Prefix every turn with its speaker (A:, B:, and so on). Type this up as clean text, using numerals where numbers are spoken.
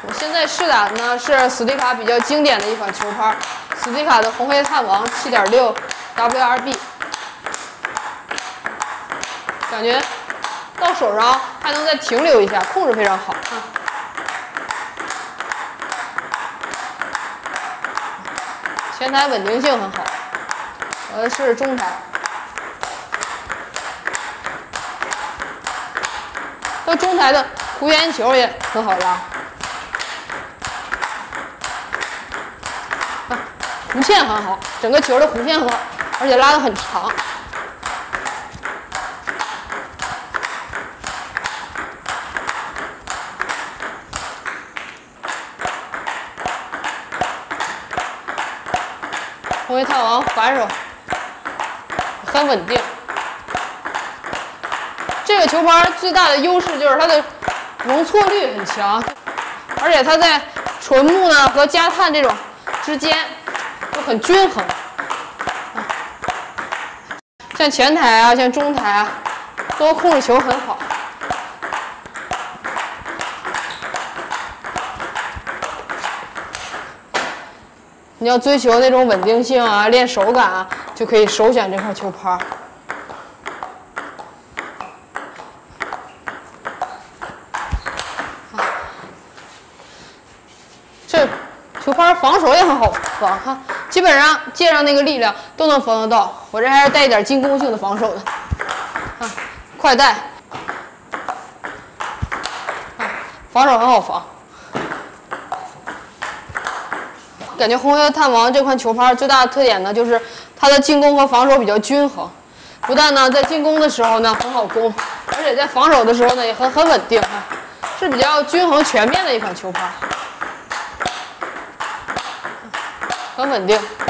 A: 我现在试打的呢是斯迪卡比较经典的一款球拍，斯迪卡的红黑炭王7.6 WRB， 感觉到手上还能再停留一下，控制非常好啊。前台稳定性很好，我的是中台。 到中台的弧圆球也很好拉，弧线很好，整个球的弧线很好，而且拉得很长。红黑炭王反手很稳定。 这个球拍最大的优势就是它的容错率很强，而且它在纯木呢和加碳这种之间都很均衡。像前台啊，像中台啊，都控制球很好。你要追求那种稳定性啊，练手感啊，就可以首选这块球拍。 这球拍防守也很好防哈，基本上借上那个力量都能防得到。我这还是带一点进攻性的防守的，啊，快带，啊，防守很好防。感觉红黑炭王这款球拍最大的特点呢，就是它的进攻和防守比较均衡，不但呢在进攻的时候呢很好攻，而且在防守的时候呢也很稳定啊，是比较均衡全面的一款球拍。 很稳定。